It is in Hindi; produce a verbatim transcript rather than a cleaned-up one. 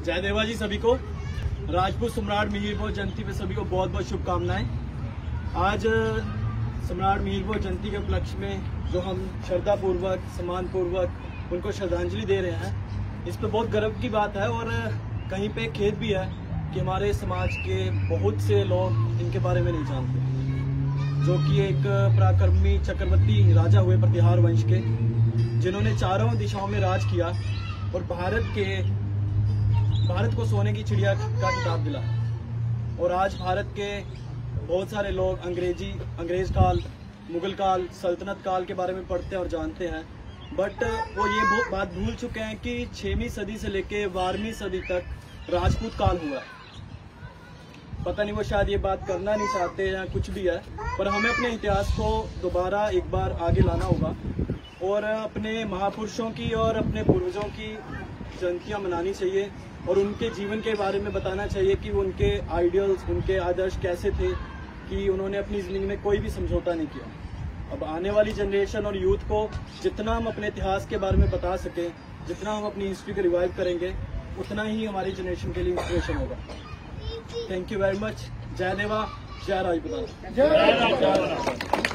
जय देवा जी सभी को। राजपूत सम्राट मिहिर भोज जयंती पे सभी को बहुत बहुत शुभकामनाएं। आज सम्राट मिहिर भोज जयंती के उपलक्ष्य में जो हम श्रद्धा पूर्वक सम्मान पूर्वक उनको श्रद्धांजलि दे रहे हैं, इस पे बहुत गर्व की बात है और कहीं पे खेद भी है कि हमारे समाज के बहुत से लोग इनके बारे में नहीं जानते, जो कि एक पराक्रमी चक्रवर्ती राजा हुए प्रतिहार वंश के, जिन्होंने चारों दिशाओं में राज किया और भारत के भारत को सोने की चिड़िया का खिताब दिला। और आज भारत के बहुत सारे लोग अंग्रेजी अंग्रेज काल, मुगल काल, सल्तनत काल के बारे में पढ़ते हैं और जानते हैं, बट वो ये बात भूल चुके हैं कि छवीं सदी से लेके बारहवीं सदी तक राजपूत काल हुआ है। पता नहीं वो शायद ये बात करना नहीं चाहते या कुछ भी है, पर हमें अपने इतिहास को दोबारा एक बार आगे लाना होगा और अपने महापुरुषों की और अपने पूर्वजों की जयंतियाँ मनानी चाहिए और उनके जीवन के बारे में बताना चाहिए कि उनके आइडियल्स, उनके आदर्श कैसे थे कि उन्होंने अपनी ज़िंदगी में कोई भी समझौता नहीं किया। अब आने वाली जनरेशन और यूथ को जितना हम अपने इतिहास के बारे में बता सकें, जितना हम अपनी हिस्ट्री को रिवाइव करेंगे, उतना ही हमारी जनरेशन के लिए इंस्पिरेशन होगा। Thank you very much. जय देवा, जय राजपूत।